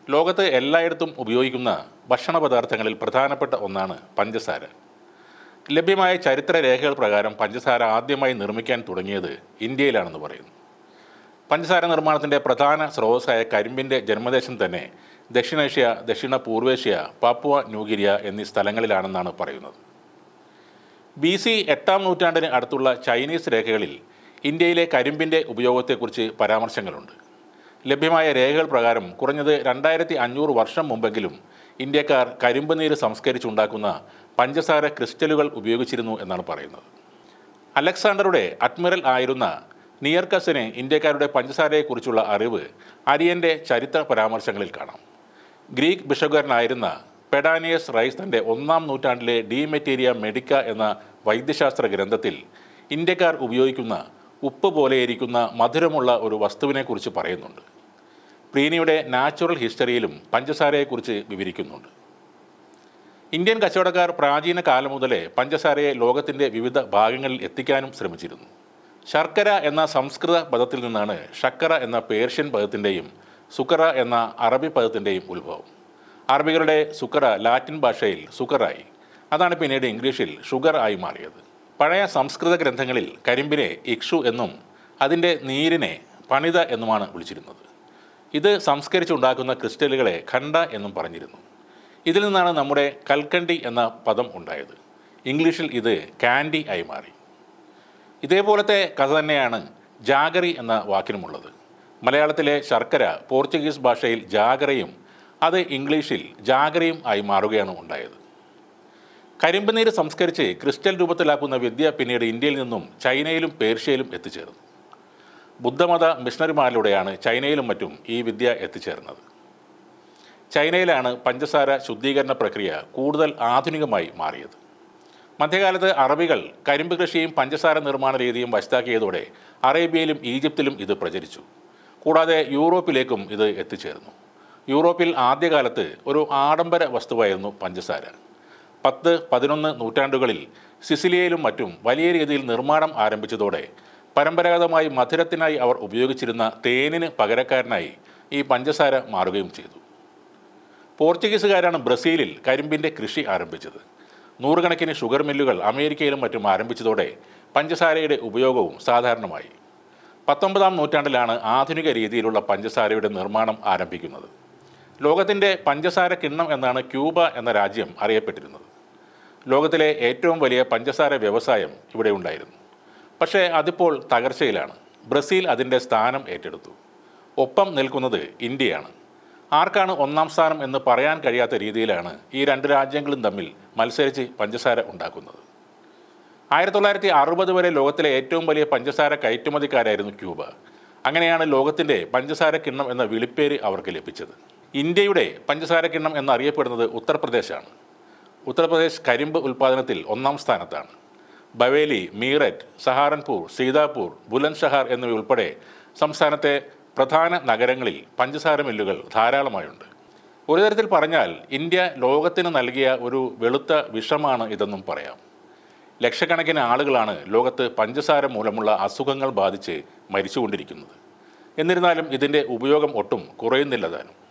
ലോകത്ത് എല്ലായിടത്തും ഉപയോഗിക്കുന്ന ഭക്ഷണ പദാർത്ഥങ്ങളിൽ പ്രധാനപ്പെട്ട ഒന്നാണ് പഞ്ചസാര. ലഭ്യമായ ചരിത്ര രേഖകൾ പ്രകാരം പഞ്ചസാര ആദ്യമായി നിർമ്മിക്കാൻ തുടങ്ങിയത് ഇന്ത്യയിലാണെന്ന് പറയുന്നു. പഞ്ചസാര നിർമ്മാണത്തിൻ്റെ പ്രധാന സ്രോതസ്സായ കരിമ്പിൻ്റെ ജന്മദേശം തന്നെ ദക്ഷിണേഷ്യ, ദക്ഷിണ പൂർവേഷ്യ, പാപ്പുവ ന്യൂഗിനിയ എന്നീ സ്ഥലങ്ങളിലാണെന്നാണ് പറയുന്നത്. BC 8-ാം നൂറ്റാണ്ടിന് അടുത്തുള്ള ചൈനീസ് രേഖകളിൽ ഇന്ത്യയിലെ കരിമ്പിൻ്റെ ഉപയോഗത്തെക്കുറിച്ച് പരാമർശങ്ങളുണ്ട്. ലഭ്യമായ രേഖകൾ പ്രകാരം കുറഞ്ഞത് 2500 വർഷം മുമ്പെങ്കിലും ഇന്ത്യക്കാർ കരിമ്പ് നീര് സംസ്കരിച്ചുണ്ടാക്കുന്ന പഞ്ചസാര ക്രിസ്റ്റലുകൾ ഉപയോഗിച്ചിരുന്നു എന്നാണ് പറയുന്നത്. അലക്സാണ്ടറുടെ അഡ്മിറൽ ആയിരുന്ന നിയർക്കസിന് ഇന്ത്യക്കാരുടെ പഞ്ചസാരയെക്കുറിച്ചുള്ള അറിവ് അരിയൻ്റെ ചരിത്ര പരാമർശങ്ങളിൽ കാണാം. ഗ്രീക്ക് ബിഷപ്പുകാരനായിരുന്ന പെഡാനിയസ് റൈസ് തൻ്റെ 1-ാം നൂറ്റാണ്ടിലെ ഡി മെറ്റീരിയ മെഡിക്ക എന്ന വൈദ്യശാസ്ത്ര ഗ്രന്ഥത്തിൽ ഇന്ത്യക്കാർ ഉപയോഗിക്കുന്ന ഉപ്പ് പോലെയിരിക്കുന്ന മധുരമുള്ള ഒരു വസ്തുവിനെക്കുറിച്ച് പറയുന്നുണ്ട്. പ്ലീനിയുടെ നാച്ചുറൽ ഹിസ്റ്ററിയിലും പഞ്ചസാരയെക്കുറിച്ച് വിവരിക്കുന്നുണ്ട്. ഇന്ത്യൻ കച്ചവടക്കാർ പ്രാചീന കാലം മുതലേ പഞ്ചസാരയെ ലോകത്തിൻ്റെ വിവിധ ഭാഗങ്ങളിൽ എത്തിക്കാനും ശ്രമിച്ചിരുന്നു. ശർക്കര എന്ന സംസ്കൃത പദത്തിൽ നിന്നാണ് ഷക്കറ എന്ന പേർഷ്യൻ പദത്തിൻ്റെയും സുക്കറ എന്ന അറബി പദത്തിൻ്റെയും ഉത്ഭവം. അറബികളുടെ സുക്കറ ലാറ്റിൻ ഭാഷയിൽ സുക്കറായി, അതാണ് പിന്നീട് ഇംഗ്ലീഷിൽ ഷുഗർ ആയി മാറിയത്. പഴയ സംസ്കൃത ഗ്രന്ഥങ്ങളിൽ കരിമ്പിനെ ഇക്ഷു എന്നും അതിൻ്റെ നീരിനെ പണിത എന്നുമാണ് വിളിച്ചിരുന്നത്. ഇത് സംസ്കരിച്ചുണ്ടാക്കുന്ന ക്രിസ്റ്റലുകളെ ഖണ്ഡ എന്നും പറഞ്ഞിരുന്നു. ഇതിൽ നിന്നാണ് നമ്മുടെ കൽക്കണ്ടി എന്ന പദം ഉണ്ടായത്. ഇംഗ്ലീഷിൽ ഇത് കാൻഡി ആയി മാറി. ഇതേപോലത്തെ കഥ തന്നെയാണ് ജാഗറി എന്ന വാക്കിനുമുള്ളത്. മലയാളത്തിലെ ശർക്കര പോർച്ചുഗീസ് ഭാഷയിൽ ജാഗറയും അത് ഇംഗ്ലീഷിൽ ജാഗറിയും ആയി മാറുകയാണ് ഉണ്ടായത്. കരിമ്പ് നീര് സംസ്കരിച്ച് ക്രിസ്റ്റൽ രൂപത്തിലാക്കുന്ന വിദ്യ പിന്നീട് ഇന്ത്യയിൽ നിന്നും ചൈനയിലും പേർഷ്യയിലും എത്തിച്ചേർന്നു. ബുദ്ധമത മിഷണറിമാരിലൂടെയാണ് ചൈനയിലും മറ്റും ഈ വിദ്യ എത്തിച്ചേർന്നത്. ചൈനയിലാണ് പഞ്ചസാര ശുദ്ധീകരണ പ്രക്രിയ കൂടുതൽ ആധുനികമായി മാറിയത്. മധ്യകാലത്ത് അറബികൾ കരിമ്പ് കൃഷിയും പഞ്ചസാര നിർമ്മാണ രീതിയും വശത്താക്കിയതോടെ അറേബ്യയിലും ഈജിപ്തിലും ഇത് പ്രചരിച്ചു. കൂടാതെ യൂറോപ്പിലേക്കും ഇത് എത്തിച്ചേർന്നു. യൂറോപ്പിൽ ആദ്യകാലത്ത് ഒരു ആഡംബര വസ്തുവായിരുന്നു പഞ്ചസാര. 10-11 നൂറ്റാണ്ടുകളിൽ സിസിലിയയിലും മറ്റും വലിയ രീതിയിൽ നിർമ്മാണം ആരംഭിച്ചതോടെ പരമ്പരാഗതമായി മധുരത്തിനായി അവർ ഉപയോഗിച്ചിരുന്ന തേനിന് പകരക്കാരനായി ഈ പഞ്ചസാര മാറുകയും ചെയ്തു. പോർച്ചുഗീസുകാരാണ് ബ്രസീലിൽ കരിമ്പിൻ്റെ കൃഷി ആരംഭിച്ചത്. നൂറുകണക്കിന് ഷുഗർ മില്ലുകൾ അമേരിക്കയിലും മറ്റും ആരംഭിച്ചതോടെ പഞ്ചസാരയുടെ ഉപയോഗവും സാധാരണമായി. 19-ാം നൂറ്റാണ്ടിലാണ് ആധുനിക രീതിയിലുള്ള പഞ്ചസാരയുടെ നിർമ്മാണം ആരംഭിക്കുന്നത്. ലോകത്തിൻ്റെ പഞ്ചസാര കിണ്ണം എന്നാണ് ക്യൂബ എന്ന രാജ്യം അറിയപ്പെട്ടിരുന്നത്. ലോകത്തിലെ ഏറ്റവും വലിയ പഞ്ചസാര വ്യവസായം ഇവിടെ ഉണ്ടായിരുന്നു. പക്ഷേ അതിപ്പോൾ തകർച്ചയിലാണ്. ബ്രസീൽ അതിൻ്റെ സ്ഥാനം ഏറ്റെടുത്തു. ഒപ്പം നിൽക്കുന്നത് ഇന്ത്യയാണ്. ആർക്കാണ് 1-ാം സ്ഥാനം എന്ന് പറയാൻ കഴിയാത്ത രീതിയിലാണ് ഈ രണ്ട് രാജ്യങ്ങളും തമ്മിൽ മത്സരിച്ച് പഞ്ചസാര ഉണ്ടാക്കുന്നത്. 1960 വരെ ലോകത്തിലെ ഏറ്റവും വലിയ പഞ്ചസാര കയറ്റുമതിക്കാരായിരുന്നു ക്യൂബ. അങ്ങനെയാണ് ലോകത്തിൻ്റെ പഞ്ചസാര കിണ്ണം എന്ന വിളിപ്പേര് അവർക്ക് ലഭിച്ചത്. ഇന്ത്യയുടെ പഞ്ചസാര കിണ്ണം എന്നറിയപ്പെടുന്നത് ഉത്തർപ്രദേശാണ്. ഉത്തർപ്രദേശ് കരിമ്പ് ഉൽപ്പാദനത്തിൽ 1-ാം സ്ഥാനത്താണ്. ബവേലി, മീററ്റ്, സഹാറൻപൂർ, സീതാപൂർ, ബുലന്ദ്ഷഹർ എന്നിവയുൾപ്പെടെ സംസ്ഥാനത്തെ പ്രധാന നഗരങ്ങളിൽ പഞ്ചസാര മില്ലുകൾ ധാരാളമായുണ്ട്. ഒരു തരത്തിൽ പറഞ്ഞാൽ ഇന്ത്യ ലോകത്തിന് നൽകിയ ഒരു വെളുത്ത വിഷമാണ് ഇതെന്നും പറയാം. ലക്ഷക്കണക്കിന് ആളുകളാണ് ലോകത്ത് പഞ്ചസാര മൂലമുള്ള അസുഖങ്ങൾ ബാധിച്ച് മരിച്ചുകൊണ്ടിരിക്കുന്നത്. എന്നിരുന്നാലും ഇതിൻ്റെ ഉപയോഗം ഒട്ടും കുറയുന്നില്ല താനും.